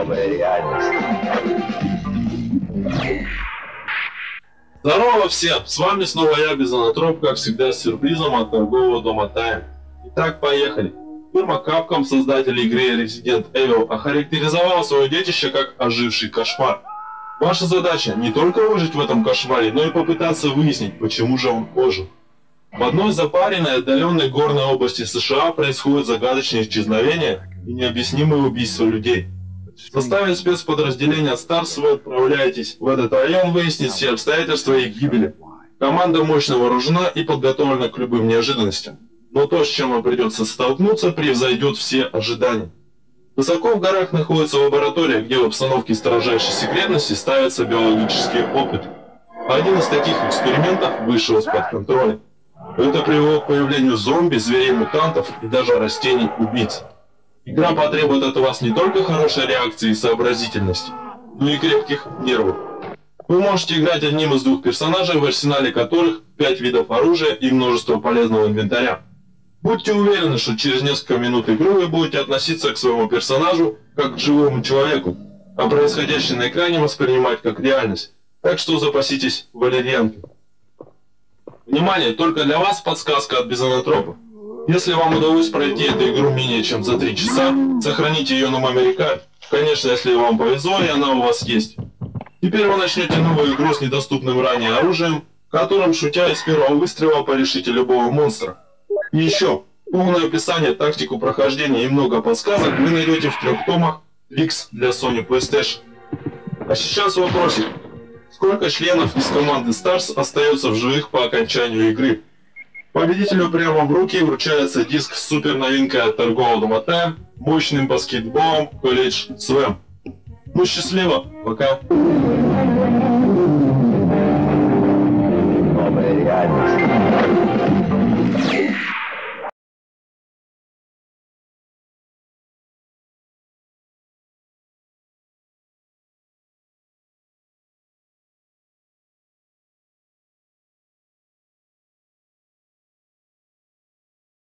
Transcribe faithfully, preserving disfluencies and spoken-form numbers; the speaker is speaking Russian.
Новая реальность. Здорово всем! С вами снова я, Безанатроп, как всегда с сюрпризом от торгового дома Time. Итак, поехали. Фирма Capcom, создатель игры Resident Evil, охарактеризовала свое детище как оживший кошмар. Ваша задача не только выжить в этом кошмаре, но и попытаться выяснить, почему же он ожил. В одной запаренной, отдаленной горной области США происходит загадочное исчезновение и необъяснимое убийство людей. В составе спецподразделения Старс вы отправляетесь в этот район выяснить все обстоятельства их гибели. Команда мощно вооружена и подготовлена к любым неожиданностям. Но то, с чем вам придется столкнуться, превзойдет все ожидания. Высоко в горах находится лаборатория, где в обстановке строжайшей секретности ставятся биологические опыты. Один из таких экспериментов вышел из-под контроля. Это привело к появлению зомби, зверей-мутантов и даже растений-убийц. Игра потребует от вас не только хорошей реакции и сообразительности, но и крепких нервов. Вы можете играть одним из двух персонажей, в арсенале которых пять видов оружия и множество полезного инвентаря. Будьте уверены, что через несколько минут игры вы будете относиться к своему персонажу как к живому человеку, а происходящее на экране воспринимать как реальность. Так что запаситесь валерьянкой. Внимание, только для вас подсказка от Безанатропа. Если вам удалось пройти эту игру менее чем за три часа, сохраните ее на memory card. Конечно, если вам повезло и она у вас есть. Теперь вы начнете новую игру с недоступным ранее оружием, которым, шутя из первого выстрела, порешите любого монстра. И еще, полное описание, тактику прохождения и много подсказок вы найдете в трех томах Tricks для Sony PlayStation. А сейчас вопросик. Сколько членов из команды Stars остается в живых по окончанию игры? Победителю прямо в руки вручается диск с супер новинкой от торгового дома Time, мощным баскетболом College Slam. Ну счастливо, пока! Новая реальность.